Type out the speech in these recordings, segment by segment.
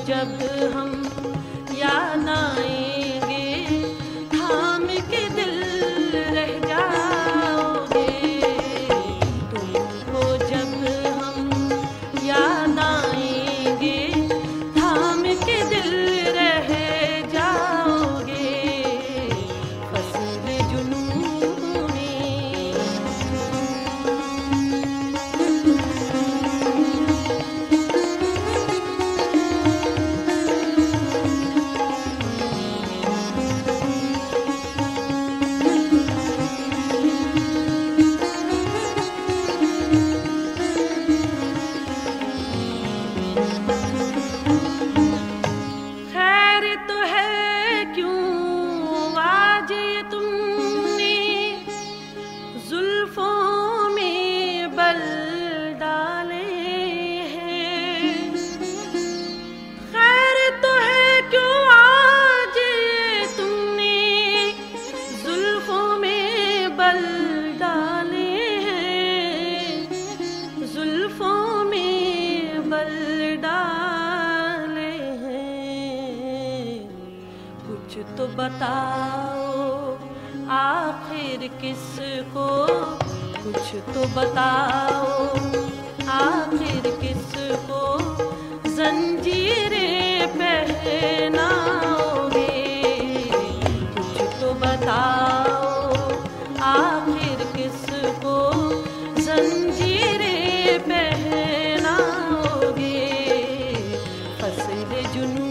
जब हम याद आएंगे, थाम के दिल रह जाओगे। तुमको जब हम याद आएंगे, थाम के दिल रह जाओगे। फसले जुनून में तो बताओ आखिर किसको, कुछ तो बताओ आखिर किसको जंजीरें पहनाओगे। कुछ तो बताओ आखिर किसको जंजीरें पहनाओगे। फसले जुनून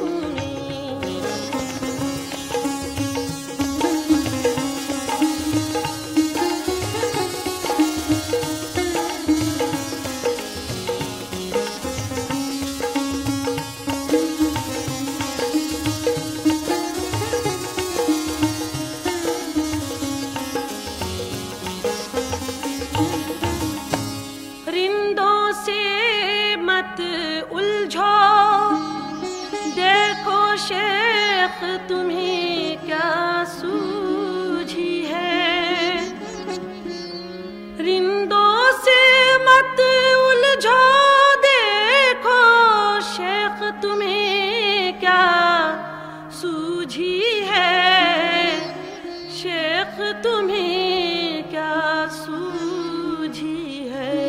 उलझो, देखो शेख तुम्हें क्या सूझी है। रिंदों से मत उलझो, देखो शेख तुम्हें क्या सूझी है। शेख तुम्हें क्या सूझी है।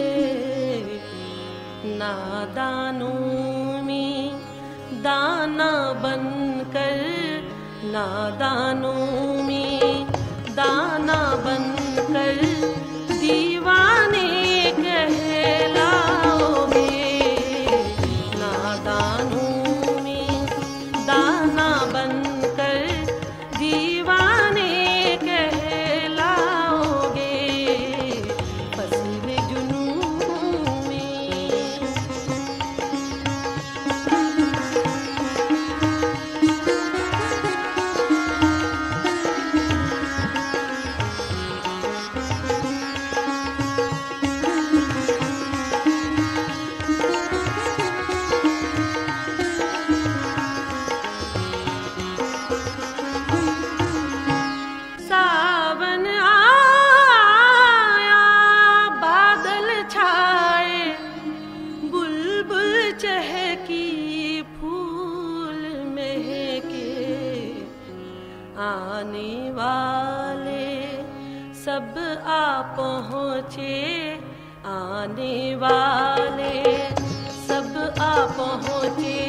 नादानों में दाना बनकर, नादानों में दाना बनकर दीवाने कहलाओगे। नादानों में दाना बनकर दीवाने कहलाओगे। फसले जुनून में आने वाले सब आ पहुँचे। आने वाले सब आ पहुँचे।